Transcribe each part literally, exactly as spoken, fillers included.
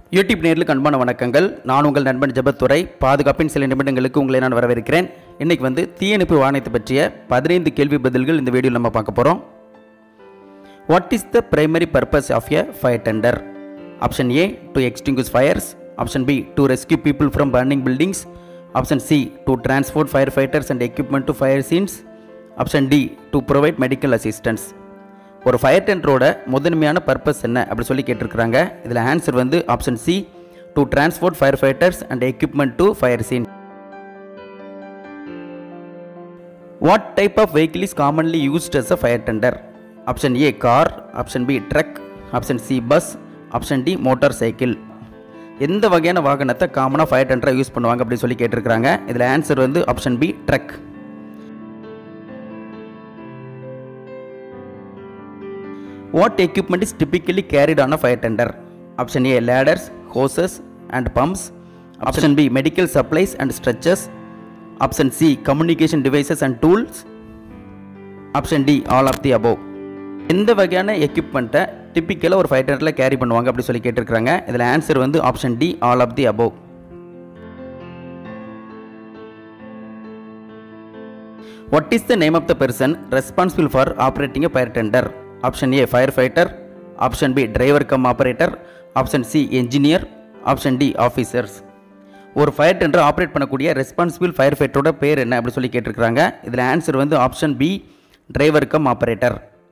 YouTube நேயர்களுக்கு அன்பான வணக்கங்கள். நான் உங்கள் நண்பன் ஜெபத்துரை. பாதுகாப்பின் சில நிமிடங்களுக்கு உங்களை நான் வரவேற்கிறேன். இன்றைக்கி வந்து தீயணைப்பு வாகனத்தை பற்றிய பதினைந்து கேள்வி பதில்கள் இந்த வீடியோவில் நம்ம பார்க்க போகிறோம். What is the primary purpose of a fire tender? Option A, to extinguish fires. Option B, to rescue people from burning buildings. Option C, to transport fire fighters and equipment to fire scenes. Option D, to provide medical assistance. ஒரு fire டெண்டரோட முதன்மையான purpose என்ன அப்படி சொல்லி கேட்டிருக்கிறாங்க. இதில் answer வந்து option C, to transport fire fighters and equipment to fire scene. What type of vehicle is commonly used as a fire tender? Option A, car. Option B, truck. Option C, bus. Option D, motorcycle. எந்த வகையான வாகனத்தை காமனாக fire டெண்டராக use பண்ணுவாங்க அப்படின்னு சொல்லி கேட்டிருக்கிறாங்க. இதில் answer வந்து option B, truck. What equipment is typically carried on a fire tender? Option A, ladders, hoses and pumps. Option B, medical supplies and stretchers. Option C, communication devices and tools. Option D, all of the above. எந்த வகையான எக்யூப்மெண்ட்டை டிப்பிக்கலாக ஒரு fire டெண்டரில் carry பண்ணுவாங்க அப்படி சொல்லி கேட்டிருக்கிறாங்க. இதில் answer வந்து option D, all of the above. What is the name of the person responsible for operating a fire tender? Option A, firefighter. Option B, driver cum operator. Option C, engineer. Option D, officers. ஒரு fire tender operate பண்ணக்கூடிய responsible fire ஃபைட்டரோட பேர் என்ன அப்படி சொல்லி கேட்டிருக்கிறாங்க. இதில் answer வந்து option B, driver cum operator.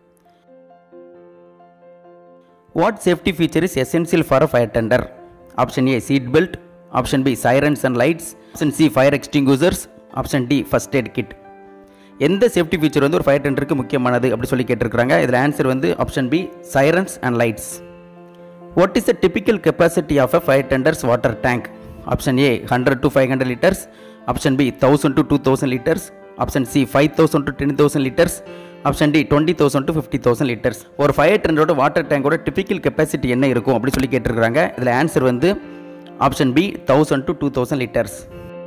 What safety feature is essential for a fire tender? Option A, seat belt. Option B, sirens and lights. Option C, fire extinguishers. Option D, first aid kit. எந்த safety feature வந்து ஒரு fire டெண்டருக்கு முக்கியமானது அப்படி சொல்லி கேட்டிருக்கிறாங்க. இதில் answer வந்து option B, sirens and lights. What is the typical capacity of a fire tender's water tank? Option A, hundred to five hundred litres. Option B, thousand to two thousand litres. Option C, five thousand to ten thousand litres. Option D, twenty thousand to fifty thousand litres. ஒரு fire டெண்டரோட water டேங்கோட typical capacity என்ன இருக்கும் அப்படி சொல்லி கேட்டிருக்கிறாங்க. இதில் answer வந்து option B, thousand to two thousand litres.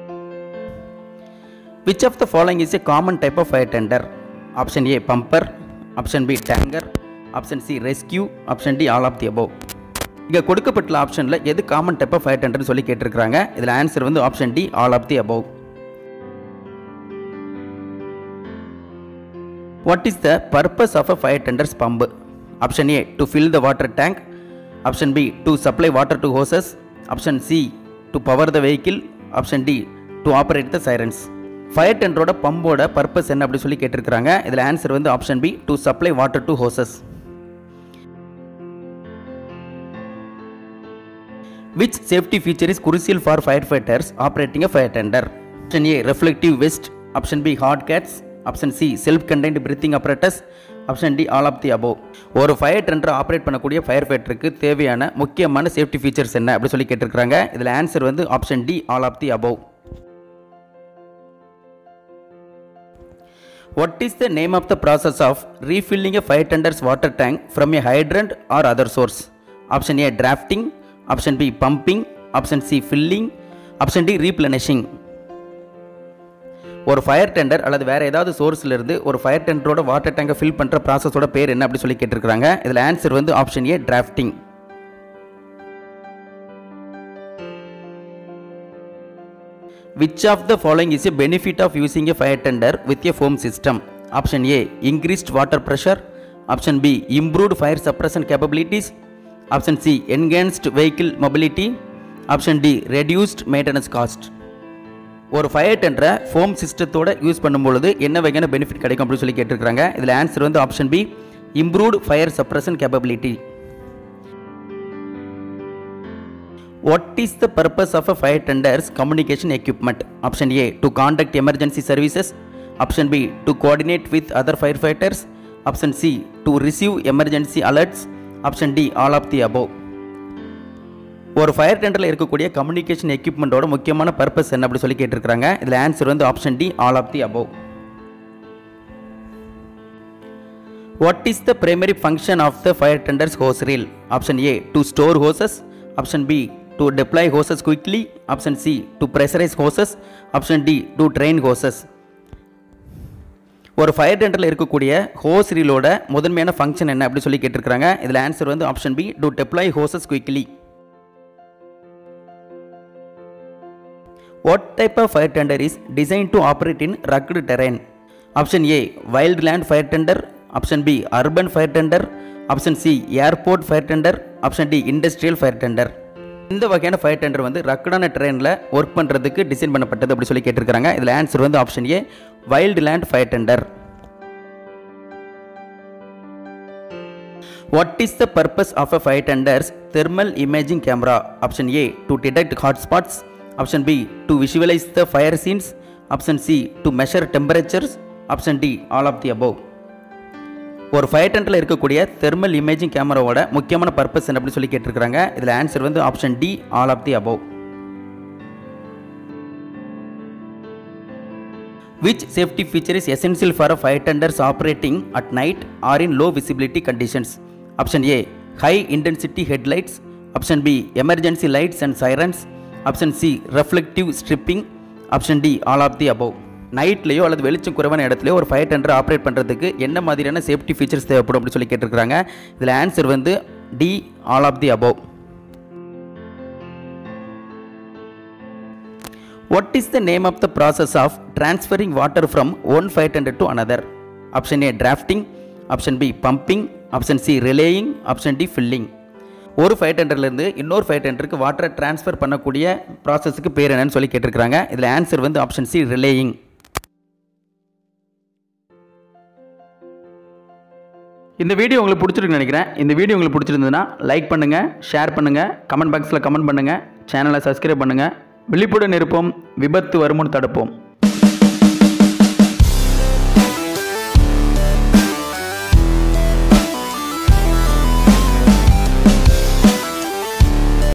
Which of the following is a common type of fire tender? Option A, pumper. Option B, tanker. Option C, rescue. Option D, all of the above. இங்கே கொடுக்கப்பட்ட ஆப்ஷனில் எது common type of fire டெண்டர்னு சொல்லி கேட்டிருக்கிறாங்க. இதில் answer வந்து option D, all of the above. What is the purpose of a fire tender's pump? Option A, to fill the water tank. Option B, to supply water to hoses. Option C, to power the vehicle. Option D, to operate the sirens. Fire டெண்டரோட பம்போட purpose என்ன அப்படி சொல்லி கேட்டிருக்கிறாங்க. இதில் answer வந்து option B, to supply water to hoses. Which safety feature is crucial for firefighters operating a fire tender? Option A, reflective vest. Option B, hard cats. Option C, self-contained breathing apparatus. Option D, all of the above. ஒரு fire டெண்டரை operate பண்ணக்கூடிய fire ஃபைட்டருக்கு தேவையான முக்கியமான safety features என்ன அப்படி சொல்லி கேட்டிருக்கிறாங்க. இதில் ஆன்சர் வந்து option D, all of the above. What is the name of the process of refilling a fire tender's water tank from a hydrant or other source? Option A, drafting. Option B, pumping. Option C, filling. Option D, replenishing. ஒரு fire tender அல்லது வேற ஏதாவது சோர்ஸ்ல இருந்து ஒரு fire டெண்டரோட water டேங்கை fill பண்ற ப்ராசஸோட பேர் என்ன அப்படி சொல்லி கேட்டிருக்காங்க. இதில் ஆன்சர் வந்து option A, drafting. Which of the following is a benefit of using a fire tender with a foam system? Option A, increased water pressure. Option B, improved fire suppression capabilities. Option C, enhanced vehicle mobility. Option D, reduced maintenance cost. ஒரு fire டெண்டரை foam சிஸ்டத்தோட use பண்ணும்பொழுது என்ன வகையான benefit கிடைக்கும் அப்படின்னு சொல்லி கேட்டிருக்காங்க. இதில் ஆன்சர் வந்து option B, improved fire suppression capability. What is the purpose of a fire tender's communication equipment? Option A, to conduct emergency services. Option B, to coordinate with other firefighters. Option C, to receive emergency alerts. Option D, all of the above. ஒரு fire டெண்டரில் இருக்கக்கூடிய communication எக்யூப்மெண்ட்டோட முக்கியமான purpose என்ன அப்படி சொல்லி கேட்டிருக்கிறாங்க. இதில் answer வந்து option D, all of the above. What is the primary function of the fire tender's hose reel? Option A, to store hoses. Option B, to deploy hoses quickly. Option C, to pressurize hoses. Option D, to drain hoses. ஒரு fire டெண்டரில் இருக்கக்கூடிய hose ரீலோட முதன்மையான function என்ன அப்படி சொல்லி கேட்டிருக்கிறாங்க. இதில் answer வந்து option B, to deploy hoses quickly. What type of fire tender is designed to operate in rugged terrain? Option A, wildland fire tender. Option B, urban fire tender. Option C, airport fire tender. Option D, industrial fire tender. இந்த வகையான fire tender வந்து ரக்கடான ட்ரெயினில் work பண்ணுறதுக்கு design பண்ணப்பட்டது அப்படி சொல்லி கேட்டிருக்காங்க. இதில் ஆன்சர் வந்து option A, wild land fire tender. What is the purpose of a fire tender's thermal imaging camera? Option A, to detect hot spots. Option B, to visualize the fire scenes. Option C, to measure temperatures. Option D, all of the above. ஒரு fire டெண்டரில் இருக்கக்கூடிய thermal imaging கேமராவோட முக்கியமான purpose என்ன அப்படி சொல்லி கேட்டிருக்காங்க. இதில் ஆன்சர் வந்து option D, all of the above. Which safety feature is essential for a fire tenders operating at night or in low visibility conditions? Option A, high intensity headlights. Option B, emergency lights and sirens. Option C, reflective stripping. Option D, all of the above. நைட்லேயோ அல்லது வெளிச்சம் குறைவான இடத்துலையோ ஒரு fire tender operate பண்ணுறதுக்கு என்ன மாதிரியான safety features தேவைப்படும் அப்படி சொல்லி கேட்டிருக்காங்க. இதில் ஆன்சர் வந்து D, all of the above. What is the name of the process of transferring water from one fire tender to another? Option A, drafting. Option B, pumping. Option C, relaying. Option D, filling. ஒரு fire டெண்டர்லேருந்து இன்னொரு fire டெண்டருக்கு வாட்டரை transfer பண்ணக்கூடிய ப்ராசஸுக்கு பேர் என்னன்னு சொல்லி கேட்டிருக்காங்க. இதில் ஆன்சர் வந்து ஆப்ஷன் சி, ரிலேயிங். இந்த வீடியோ உங்களுக்கு பிடிச்சிருக்குன்னு நினைக்கிறேன். இந்த வீடியோ உங்களுக்கு பிடிச்சிருந்ததுன்னா லைக் பண்ணுங்கள், ஷேர் பண்ணுங்கள், கமெண்ட் பாக்ஸில் கமெண்ட் பண்ணுங்கள், சேனலை சப்ஸ்கிரைப் பண்ணுங்கள். விழிப்புடன் இருப்போம், விபத்து வருமுன் தடுப்போம்.